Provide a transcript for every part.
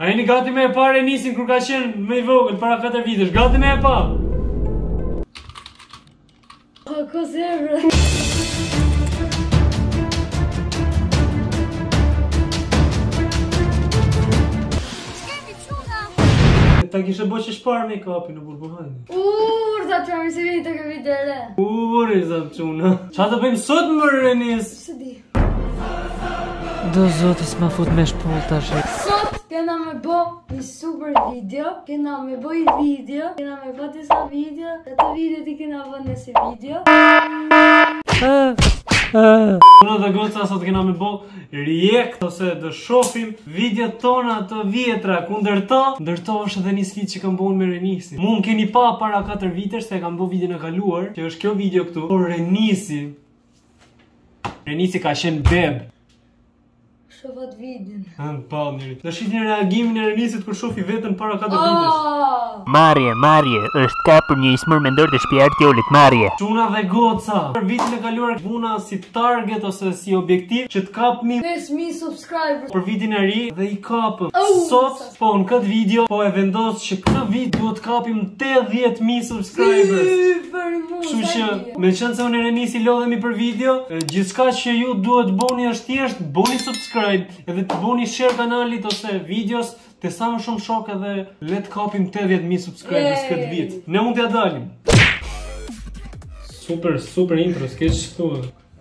A jeni gati me e parë Enisin kur ka qenë me i vogël para 4 vitesh? Gati me e pa? Ko zemrë. Ta kishe bo që shparë me kapi në burbuhajnë. Za që më si vite kë vite e re. Za quna. Qa të bëjmë sot më Enis? Se di. Do zotis ma fut me shpull tash. Sot kena me bo një super video. Kena me bo i video. Kena me bo disa video. Dhe të video ti kena bo nësi video. Unë dhe goca sot kena me bo react ose dhe shofim video tona të vjetra ku ndërto është edhe një sfit që kam bo me Renisi. Mu më keni pa para 4 vitesh se kam bo video në kaluar që është kjo video këtu. Por Renisi ka qenë beb. Shofat videon. Pa njëri. Dhe shit një reagimin e Renisit kur shofi vetën para 4 vitesh. Marje, është kapur një ismur mendor të shtëpi Artiolit, Marje. Çuna dhe goca. Për vitin e kaluar vuna si target ose si objektiv që të kapni 5.000 subscribers. për vitin e ri dhe i kapëm. Sot, po në këtë video, po e vendos që këtë vit duhet të kapim 80.000 subscribers. Kështu që, me qenë se unë e Renisi lodhemi për video, gjithçka që ju duhet boni është thjesht boni subscribe, edhe të boni share kanalit ose videos të sa më shumë shok edhe le të kapim 80.000 subscribers këtë vit. Ne mund t'ja dalim. Super intro, s'ke që thua.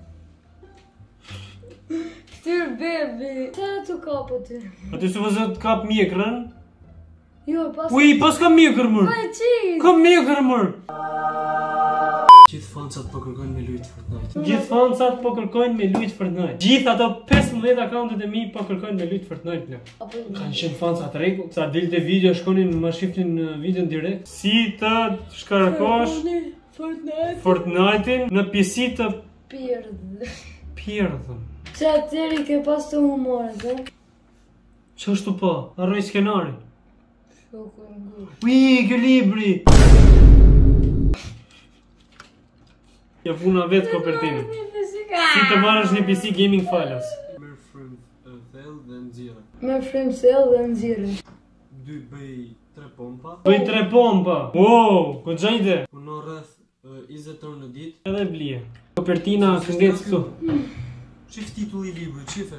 Këtyr bebi. Sa të kapo ty? A ty s'u vëzët të kap mjekrën? Jo, pas... Ui, pas ka mjekër mër! Pa e qitë! Ka mjekër mër! Gjithë fansat po kërkojnë me lujt Fortnite. Gjithë fansat po kërkojnë me lujt Fortnite. Gjithë ato 15 accountet e mi po kërkojnë me lujt Fortnite. Kanë qenë fansat regu. Sa dilte video shkonin ma shifnin video direkt. Si të shkarkosh Fortnite-in në pjesi të pjerdhën. Që atëri ke pas të humorët, e? Që është të pa? Arroj skenarin. Shoko e ngurë. Ui, kjo libri! Ja puna vetë kopertinë. Si të marrësh një PC gaming falas. Merë frame thellë dhe nxirë. Merë frame thellë dhe nxirë. 2 bëj 3 pompa. Bëj 3 pompa! Wow, ku gjajde? Puno rreth 20 orë në ditë. Edhe blije. Kopertina këndec këtu. Qif titulli i libri, qife?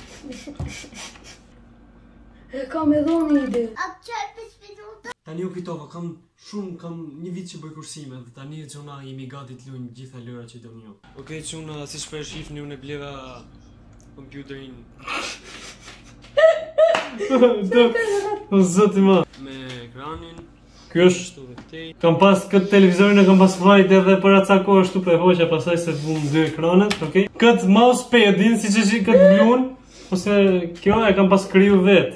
Kam edhe një ide. Tani u kujtova, kam një vit që bëj kursime dhe tani quna jemi gati të luajmë gjitha lëra që do njoh. Okej quna, si shpër shifni unë e bleva kompjuterin. O zoti ma. Me ekranin. Ky është. Kam pas këtë televizorin e kam pas vajt edhe për atë kohë ashtu për hoqja pasaj se vum 2 ekranet, okej? Këtë mousepadin, siç është këtë blun, ose kjo e kam pas kriju vet.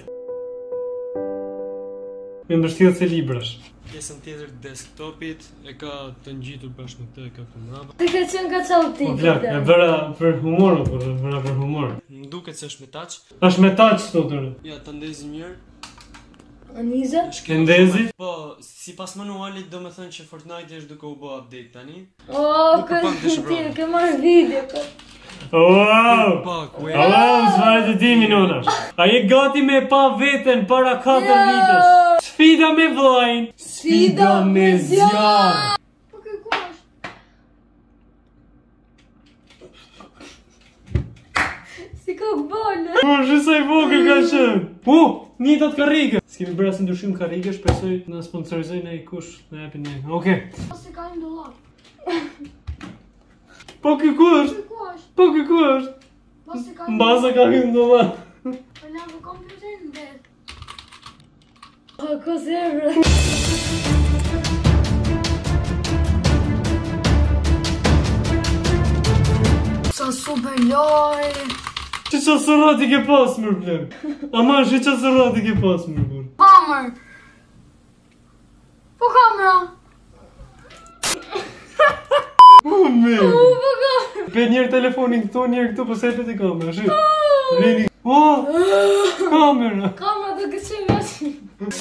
Me mbështjellë se librash. Pjesën tjetër desktopit e ka të ngjitur bashkë me këtë e ka këmrapa. Të ke qenë ka qauti. Po plak, e bëra për humor, për humor. Më duket se është me touch. Është me touch thotë. Ja, ta ndezi mirë. Aniza? E ndezi? Po, sipas manualit do me thënë që Fortnite është duke u bë update tani. Këtë ke marrë video. Wow! Wow, s'varet e 10 minuta. A je gati me pa veten para 4 vitesh? Sfida me vllajin. Sfida me zjarr. Po kërkosh. Si kokbole. Po, sa i vogël ka qenë. Nitat karrige. S'kemi bërë asnjë ndryshim karrige, shpresoj na sponsorizojnë ai kush na japin ne. Okej. Ose ka një dollap. Po kërkosh. Po kërkosh. Mbasa ka një dollap. Po na po kompjuterin vet. Ko zemrë. Sa super loj. Që qa sërati ke pas mërë plek? Ama që qa sërati ke pas mërë bërë? Kamer. Po kamera. Po me. Po kamer. Pe njerë telefonin këtu, njerë këtu, po se e peti kamera, shi. Reni. Kamera. Kamera do këtë që vesh.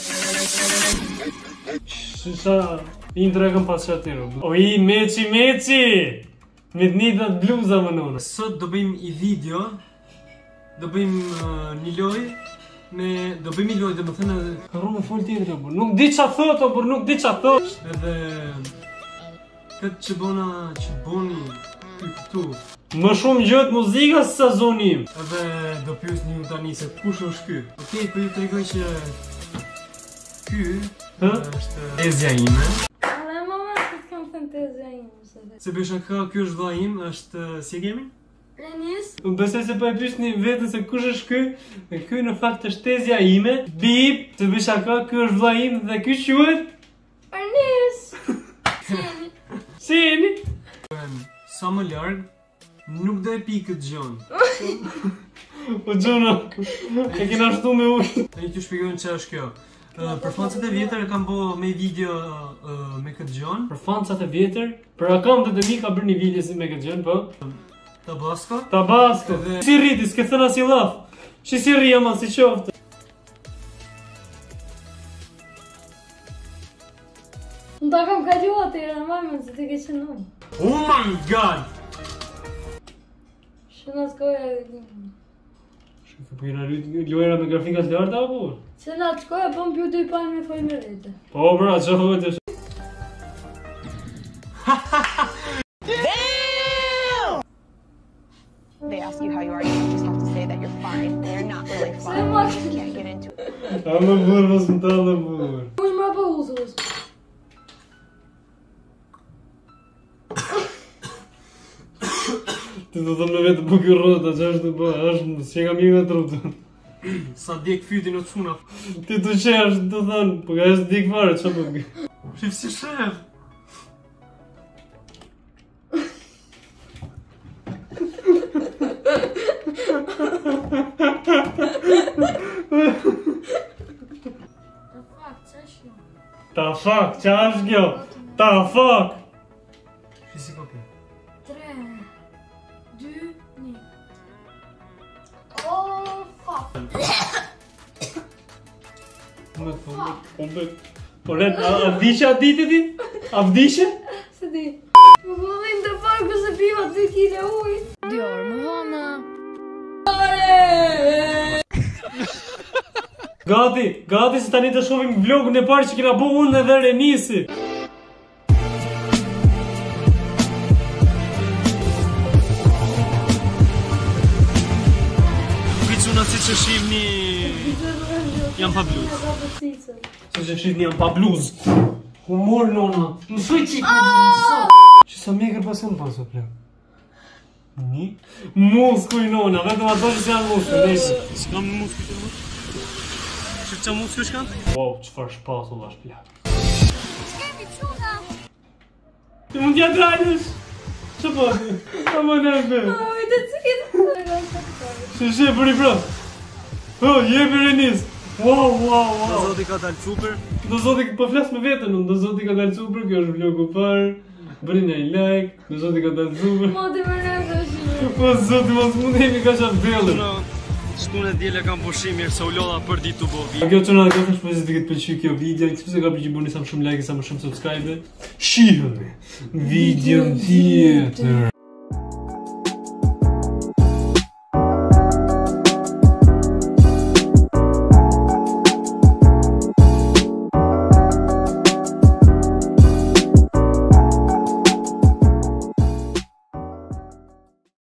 Shisha intro e kam pas që atyru. Oj, meqi! Me të njëjtat bluza më nëna. Sot do bëjmë i video. Do bëjmë një loj Ne do bëjmë lojë, dhe më thënë harru me fol tjetër, por nuk di ç'a thot, por nuk di ç'a thot. Edhe këtë që boni këtu. Më shumë gjët muzika se sezoni im. Edhe do pyesni ju tani se kush është ky. Okej, po ju tregoj që ky është tezja ime. Ale mama se kam fantezja ime se vetë. Se besha ky është vlla im, është si e kemi? Renis? Unë besoj se po e pyesni vetën se kush është ky, dhe ky në fakt është tezja ime. Bip, se besha ky është vlla im dhe ky quhet Renis. Sini. Sa më larg, nuk do e pi këtë gjën. Po gjona, e kena shtu me ujë. E t'ju shpjegojnë që është kjo. Për fancat e vjetër e kam bo me video me këtë gjën. Për fancat e vjetër, për akantet e mi ka bërë një video si me këtë gjën, po. Tabasco. Tabasco. Si rriti, s'ke thëna si laf. Që si rria ma si qoftë. Unë ta kam kaluar të era mamën se të ke qenë unë. Oh my god! Shëna s'koja e një. Shëka po jena lojera me grafikat larta apo? Se na t'shkoja po më pjutu i panë me fojmerete. Po bra, që hëtë është? They ask you how you are, you just have to say that you're fine. They're not really fine. You can't get into it. A më burë, mos më talë burë. Unë më po usës. Ti do të me vetë po kjo rrota, që është të bëha, është që kam një nga trupë. Sa djek fyti në të funa. Ti të qesh, të thënë, po ka është djek fare, që po kjo? Shif si shef. Ta fuck, që është kjo? Ta fuck! Shisi po kjo? 3, 2, 1. Oh, fuck! Po ren, a vdishe a diti ti? A vdishe? Se di. Më vëllim të farë se piva 2 kile uj. 2 orë më vona. Gati se tani të shohim vlogun e parë që kena bu unë dhe Renisi. Picuna si që shihni jam pa bluz. Si që shihni jam pa bluz. Humor nona. Mësoj qikë. Që sa mjekër pasion paso plek. Një? Muskuj nona, vetëm ato që janë muskuj. S'kam muskuj të muskuj. Që qa muskuj shkanë? Wow, qëfar shpasu dhe shplek. S'kemi quna. Ti mund t'ja drajnësh? Që po ti? A më nërbe? Oj, të cikit. Shë për i pra. O, jepi Renis. Wow. Do zoti ka dalë super. Do zoti po flas me veten, do zoti ka dalë super, kjo është vlogu parë. Bëni një like, do zoti ka dalë super. Moti më nërbe është. Po zoti mos mundemi ka qatë vellën. Shkune djele kam pushim mirë se u lodha për ditë të bo video. Kjo që në dhe këtë shpesë të këtë pëlqy kjo video, në që ka përgjibuni sa më shumë like, sa më shumë subscribe. Shihëme video tjetër.